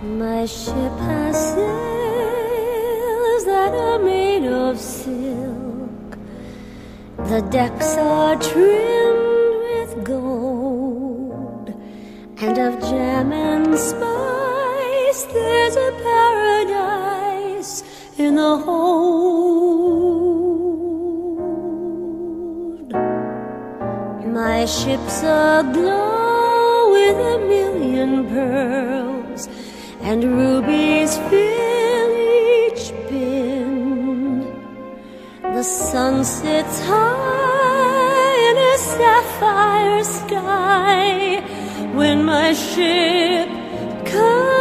My ship has sails that are made of silk. The decks are trimmed with gold, and of jam and spice there's a paradise in the hold. My ship's aglow with a million pearls, and rubies fill each bin. The sun sits high in a sapphire sky when my ship comes